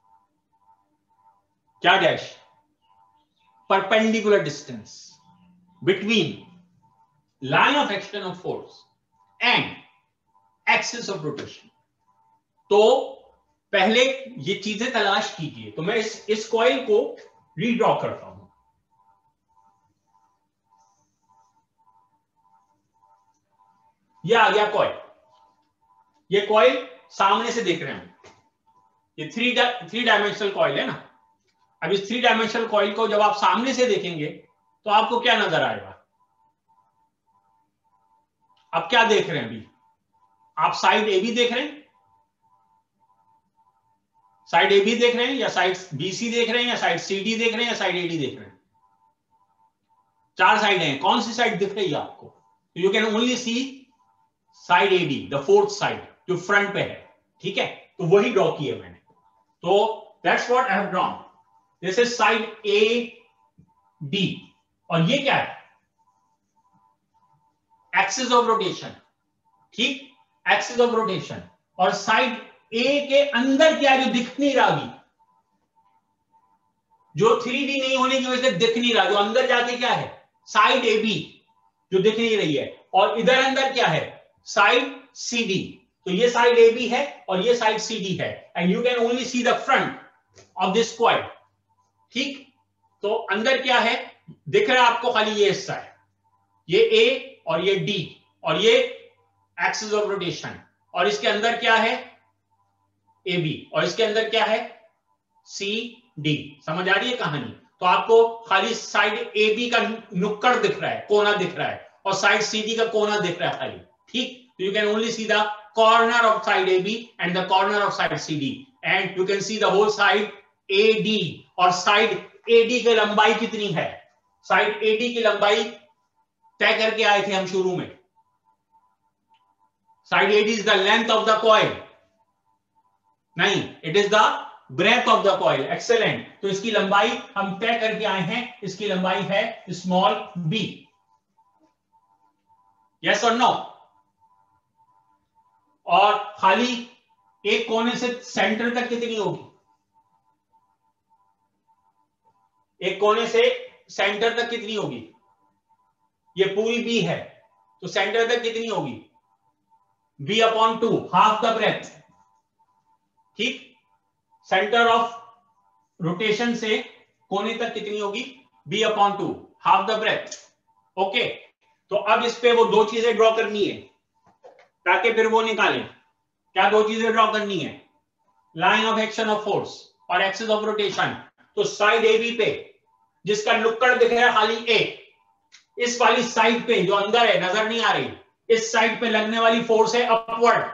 क्या dash? Perpendicular distance between line of action of force and axis of rotation. तो पहले ये चीजें तलाश कीजिए। तो मैं इस इस कॉइल को रीड्रॉ करता हूं। ये आ गया कॉइल। ये कॉइल सामने से देख रहे हैं, ये थ्री थ्री डायमेंशनल कॉइल है ना। अब इस थ्री डायमेंशनल कॉइल को जब आप सामने से देखेंगे तो आपको क्या नजर आएगा? आप क्या देख रहे हैं? अभी आप साइड ए बी देख रहे हैं, साइड ए बी देख रहे हैं, या साइड बी सी देख रहे हैं, या साइड सी डी देख रहे हैं, या साइड ए डी देख रहे हैं। चार साइड हैं, कौन सी साइड दिख रही है आपको? You can only see side A B, the fourth side जो फ्रंट पे है। ठीक है, तो वही ड्रॉ किया मैंने। तो that's what I have drawn. This is side A B, और ये क्या है? Axis of rotation. ठीक, एक्सिस ऑफ रोटेशन। और साइड ए के अंदर क्या है जो दिख नहीं रहा अभी, जो थ्री डी नहीं होने की वजह से दिख नहीं रहा, जो अंदर जाके क्या है? साइड ए बी जो दिख नहीं रही है। और इधर अंदर क्या है? Side C D. तो ये साइड ए बी है और ये साइड सी डी है, and you can only see the front of this coil. ठीक, तो अंदर क्या है? दिख रहा है आपको खाली ये हिस्सा है, ये ए और ये डी, और ये एक्सिस ऑफ रोटेशन, और इसके अंदर क्या है ए बी, और इसके अंदर क्या है सी डी। समझ आ रही है कहानी? तो आपको खाली साइड ए बी का नुक्कड़ दिख रहा है, कोना दिख रहा है, और साइड सी डी का कोना दिख रहा है खाली, ठीक? You can only see the corner of side A B and the corner of side C D, and you can see the whole side A D. और साइड ए डी की लंबाई कितनी है? साइड ए डी की लंबाई तय करके आए थे हम शुरू में। Side A D is the length of the coil, नहीं, it is the breadth of the coil. Excellent. तो इसकी लंबाई हम तय करके आए हैं, इसकी लंबाई है स्मॉल बी। यस और नो? और खाली एक कोने से सेंटर तक कितनी होगी? एक कोने से सेंटर तक कितनी होगी? ये पूरी बी है, तो सेंटर तक कितनी होगी? B upon two, half the breadth, ठीक? सेंटर ऑफ रोटेशन से कोने तक कितनी होगी? B upon two, half the breadth. Okay, तो अब इस पे वो दो चीजें ड्रॉ करनी है ताकि फिर वो निकालें। क्या दो चीजें ड्रॉ करनी है? Line of action of force और एक्सिस ऑफ रोटेशन। तो साइड ए बी पे जिसका नुक्कड़ दिख रहा है खाली ए, इस वाली साइड पे जो अंदर है, नजर नहीं आ रही, इस साइड पे लगने वाली फोर्स है अपवर्ड।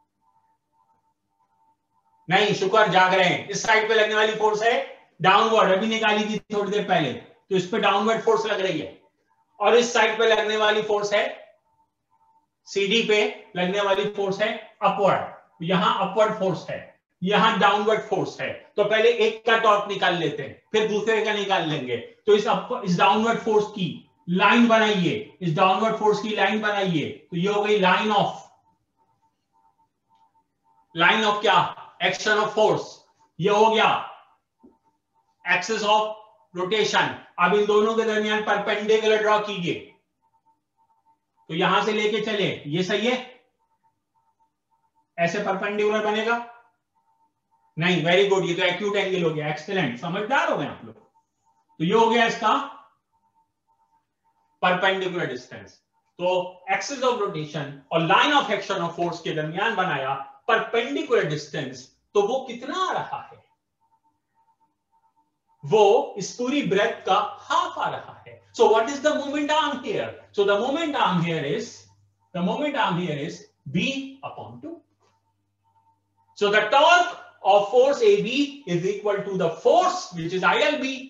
नहीं, शुक्र जाग रहे हैं। इस साइड पे लगने वाली फोर्स है डाउनवर्ड, अभी निकाली थी थोड़ी देर पहले, तो इस पे डाउनवर्ड फोर्स लग रही है। और इस साइड पे लगने वाली फोर्स है, सीडी पे लगने वाली फोर्स है अपवर्ड। यहां अपवर्ड फोर्स है, यहां डाउनवर्ड फोर्स है। तो पहले एक का टॉर्क निकाल लेते हैं, फिर दूसरे का निकाल लेंगे। तो इस अप, इस डाउनवर्ड फोर्स की लाइन बनाइए, इस डाउनवर्ड फोर्स की लाइन बनाइए। तो ये हो गई लाइन ऑफ, लाइन ऑफ क्या? Action of force. ये हो गया एक्सिस ऑफ रोटेशन। अब इन दोनों के दरमियान परपेंडिकुलर ड्रॉ कीजिए। तो यहां से लेके चले, ये सही है? ऐसे परपेंडिकुलर बनेगा? नहीं, वेरी गुड, ये तो एक्यूट एंगल हो गया। एक्सीलेंट, समझदार हो गए आप लोग। तो ये हो गया इसका परपेंडिकुलर डिस्टेंस। तो एक्सिस ऑफ रोटेशन और line of action of force के दरमियान बनाया परपेंडिकुलर डिस्टेंस। तो वो कितना आ रहा है? वो इस पूरी ब्रेथ का हाफ आ रहा है। So what is the moment arm here? So the moment arm here is the moment arm here is b upon two. So the torque of force A B is equal to the force which is I L B.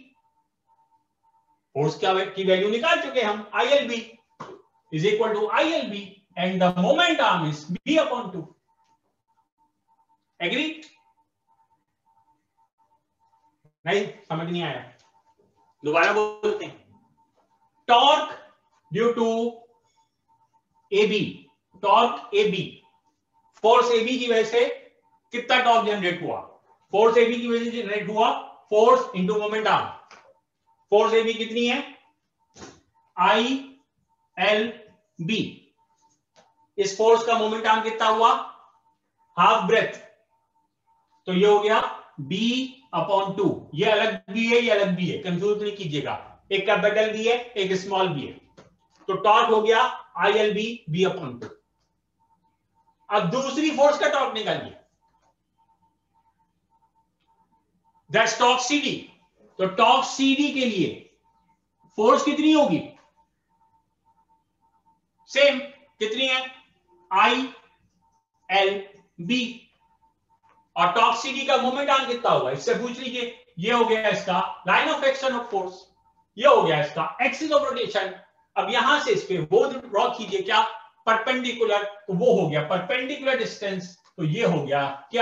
Force की वैल्यू निकाल चुके हम, I L B is equal to I L B and the moment arm is b upon two. Agree? नहीं समझ नहीं आया? दोबारा बोलते हैं। Torque due to A B, torque A B, force A B की वजह से कितना टॉर्क जनरेट हुआ? फोर्स ए बी की वजह से जनरेट हुआ force into moment arm. Force A B कितनी है? I L B. इस फोर्स का मोमेंट आर्म कितना हुआ? Half breadth. तो ये हो गया b अपॉन टू। ये अलग भी है, ये अलग भी है, कंफ्यूज नहीं कीजिएगा। एक कैपिटल बी है, एक स्मॉल बी है। तो टॉर्क हो गया I L B, B upon two. अब दूसरी फोर्स का टॉर्क निकालिए, दैट्स टॉर्क सीडी। तो टॉर्क सीडी के लिए फोर्स कितनी होगी? सेम, कितनी है? I L B. और टॉर्क सीडी का मोमेंट आर्म कितना होगा? इससे पूछ लीजिए। ये हो गया इसका line of action of force, ये हो गया इसका एक्सिस ऑफ रोटेशन। अब यहां से इस पे वो ड्रॉ कीजिए, क्या? परपेंडिकुलर। तो वो हो गया परपेंडिकुलर डिस्टेंस। तो ये हो गया क्या?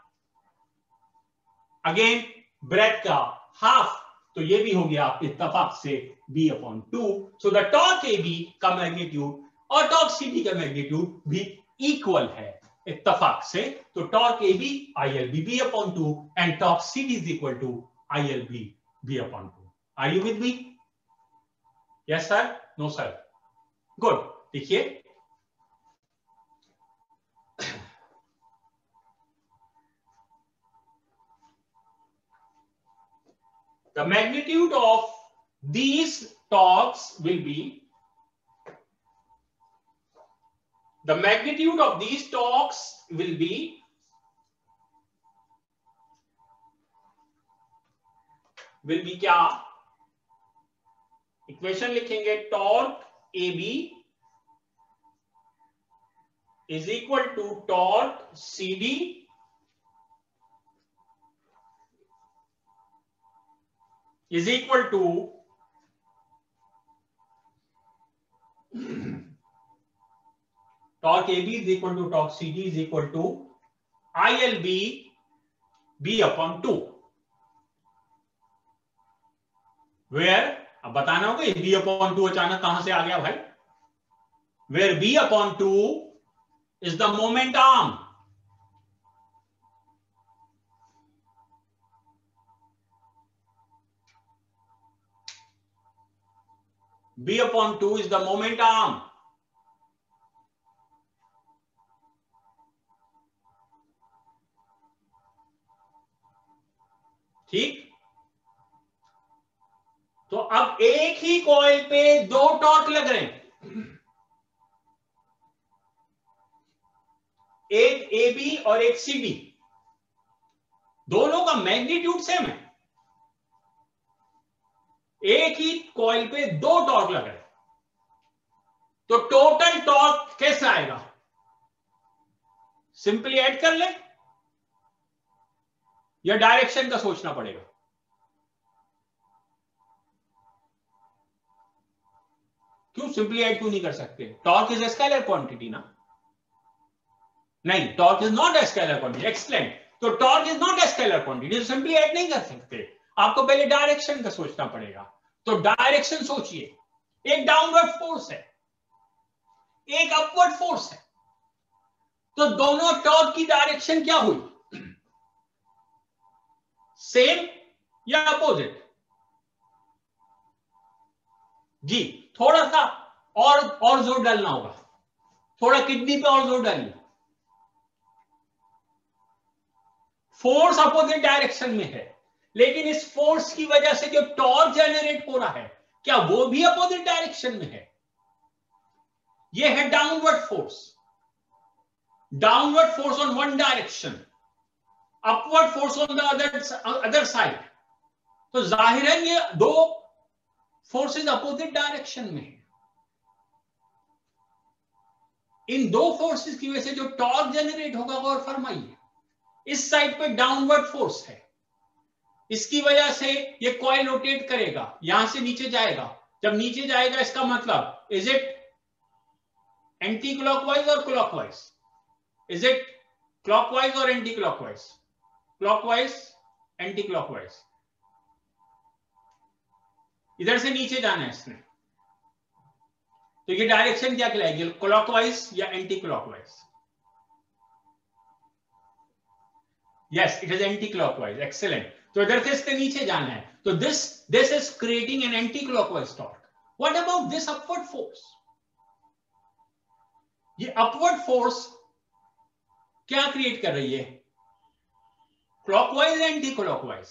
अगेन ब्रेथ का हाफ। तो ये भी हो गया इत्तेफाक से b upon two. So the torque A B का मैग्नीट्यूड और टॉर्क सी बी का मैग्नीट्यूड भी इक्वल है इत्तेफाक से। तो torque A B I L B B upon two and torque C D is equal to I L B B upon two. Are you with me? Yes sir? No sir? Good. देखिए the magnitude of these torques will be the magnitude of these torques will be will be क्या, इक्वेशन लिखेंगे, torque A B is equal to torque C D is equal to torque A B is equal to torque C D is equal to I L B B upon two, where अब बताना होगा B upon two अचानक कहां से आ गया भाई, where B upon two is the moment arm. B upon two is the moment arm. ठीक, तो अब एक ही कॉइल पे दो टॉर्क लग रहे हैं, एक ए बी और एक सी डी, दोनों का मैग्नीट्यूड सेम है, एक ही कॉइल पे दो टॉर्क लग रहे हैं, तो टोटल टॉर्क कैसा आएगा, सिंपली ऐड कर ले या डायरेक्शन का सोचना पड़ेगा, क्यों सिंपली ऐड क्यों नहीं कर सकते, torque is a scalar quantity ना, नहीं torque is not a scalar quantity, excellent, तो torque is not a scalar quantity, तो सिंपली ऐड नहीं कर सकते, आपको पहले डायरेक्शन का सोचना पड़ेगा, तो डायरेक्शन सोचिए, एक डाउनवर्ड फोर्स है, एक अपवर्ड फोर्स है, तो दोनों टॉर्क की डायरेक्शन क्या हुई, सेम या अपोजिट, जी थोड़ा सा और और जोर डालना होगा, थोड़ा किडनी पे और जोर डालिए, फोर्स अपोजिट डायरेक्शन में है, लेकिन इस फोर्स की वजह से जो टॉर्क जनरेट हो रहा है क्या वो भी अपोजिट डायरेक्शन में है, ये है downward force, downward force on one direction, upward force on the other other side, तो जाहिर है ये दो फोर्सेस अपोजिट डायरेक्शन में है, इन दो फोर्सेस की वजह से जो टॉर्क जनरेट होगा गौर फरमाइए, इस साइड पे डाउनवर्ड फोर्स है, इसकी वजह से ये कॉइल रोटेट करेगा, यहां से नीचे जाएगा, जब नीचे जाएगा इसका मतलब इज इट एंटी क्लॉकवाइज और क्लॉकवाइज, इज इट क्लॉकवाइज और anti clockwise, clockwise anti clockwise, इधर से नीचे जाना है इसने, तो ये डायरेक्शन क्या कहलाएगी, क्लॉकवाइज या anti clockwise, yes it is anti clockwise, excellent, तो इधर से इसके नीचे जाना है, तो this this is creating an anti clockwise torque, what about this upward force, ये अपवर्ड फोर्स क्या क्रिएट कर रही है, clockwise anti clockwise,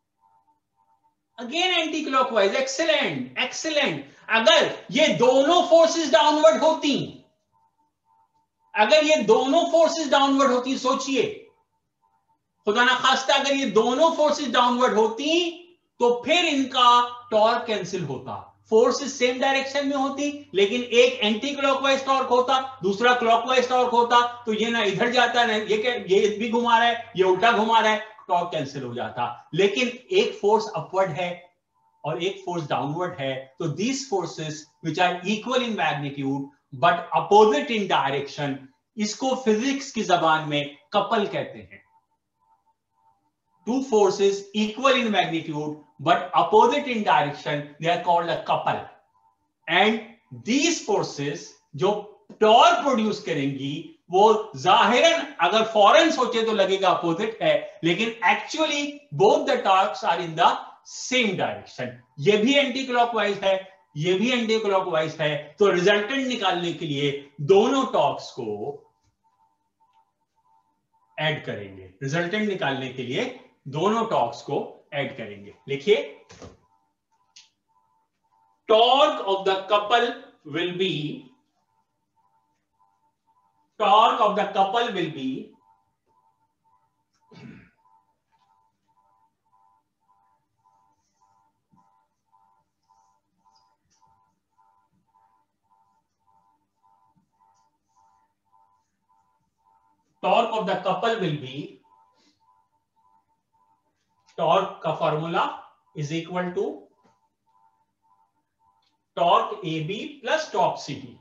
again anti clockwise, excellent excellent, अगर ये दोनों फोर्सेस डाउनवर्ड होती, अगर ये दोनों फोर्सेस डाउनवर्ड होती, सोचिए खुदा ना खास्ता अगर ये दोनों फोर्सेस डाउनवर्ड होती तो फिर इनका टॉर्क कैंसिल होता, फोर्सेस सेम डायरेक्शन में होती, लेकिन एक एंटी क्लॉकवाइज टॉर्क होता, दूसरा क्लॉकवाइज टॉर्क होता, तो ये ना इधर जाता ना ये क्या, ये भी घुमा रहा है, ये उल्टा घुमा रहा है, टॉर्क कैंसिल हो जाता, लेकिन एक फोर्स अपवर्ड है और एक फोर्स डाउनवर्ड है, तो these forces which are equal in magnitude but opposite in direction, इसको फिजिक्स की जबान में कपल कहते हैं, two forces equal in magnitude but opposite in direction, they are called a couple, and these forces जो टॉर्क प्रोड्यूस करेंगी वो जाहिरन अगर फॉरन सोचे तो लगेगा अपोजिट है, लेकिन actually both the torques are in the same direction, ये भी एंटी क्लॉकवाइज है, ये भी एंटी क्लॉकवाइज है, तो रिजल्टेंट निकालने के लिए दोनों टॉर्क्स को ऐड करेंगे, रिजल्टेंट निकालने के लिए दोनों टॉर्क्स को ऐड करेंगे, लिखिए torque of the couple will be torque of the couple will be torque of the couple will be torque का formula is equal to torque A B plus torque C D.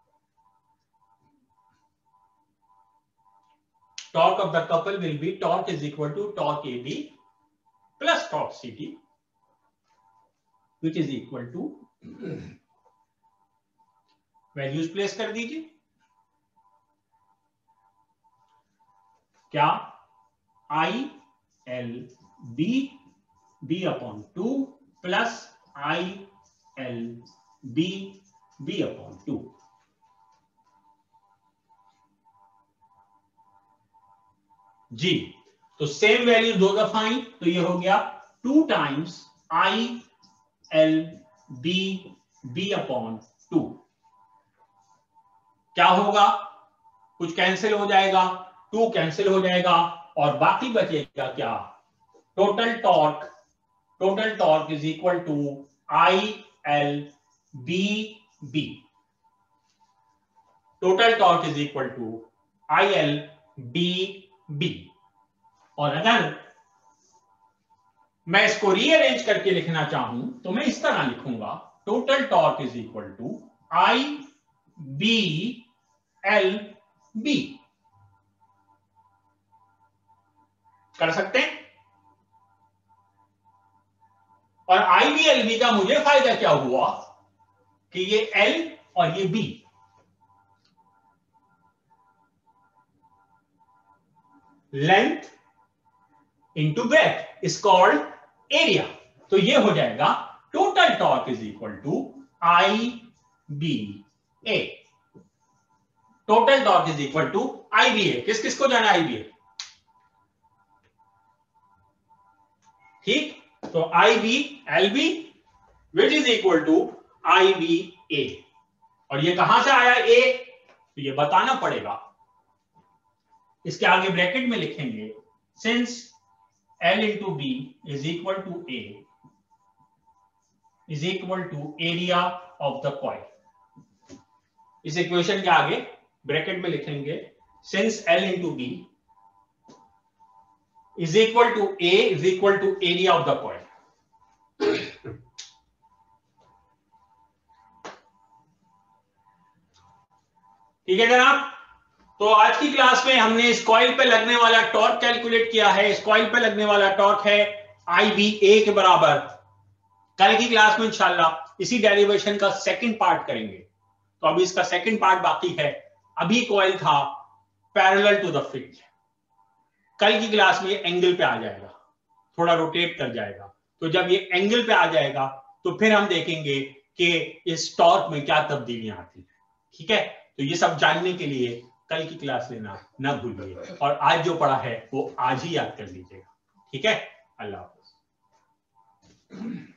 Torque of the couple will be torque is equal to torque A B plus torque C D, which is equal to values place कर दीजिए. क्या I L B B upon two plus I L B B upon टू. जी, तो सेम वैल्यू दो दफा आई, तो ये हो गया two times I L B B upon two. क्या होगा? कुछ कैंसिल हो जाएगा, टू कैंसिल हो जाएगा और बाकी बचेगा क्या? Total torque. Total torque is equal to I L B B. Total torque is equal to I L B B. और अगर मैं इसको रीअरेंज करके लिखना चाहूं तो मैं इस तरह लिखूंगा, total torque is equal to I B L B. कर सकते हैं? और आई बी एल बी का मुझे फायदा क्या हुआ कि ये एल और ये B, length into breadth is called area. तो ये हो जाएगा total torque is equal to I B A. Total torque is equal to I B A. किस किस को जाना आई बी ए? ठीक, तो I B L B which is equal to I B A. और ये कहां से आया ए? तो ये बताना पड़ेगा. इसके आगे ब्रैकेट में लिखेंगे since L into B is equal to A is equal to area of the coil. इस इक्वेशन के आगे ब्रैकेट में लिखेंगे since L into B is equal to A is equal to area of the coil. ठीक है जनाब. तो आज की क्लास में हमने इस कॉइल पे लगने वाला टॉर्क कैलकुलेट किया है. इस कॉइल पे लगने वाला टॉर्क है आई बी ए के बराबर. कल की क्लास में इंशाल्लाह इसी डेरिवेशन का सेकंड पार्ट करेंगे. तो अभी इसका सेकंड पार्ट बाकी है. अभी कॉइल था पैरेलल टू द फील्ड. कल की क्लास में एंगल पे आ जाएगा, थोड़ा रोटेट कर जाएगा. तो जब ये एंगल पे आ जाएगा तो फिर हम देखेंगे कि इस टॉर्क में क्या तब्दीलियां आती है. ठीक है, तो ये सब जानने के लिए कल की क्लास लेना ना भूलिए. और आज जो पढ़ा है वो आज ही याद कर लीजिएगा. ठीक है, अल्लाह हाफ़िज़.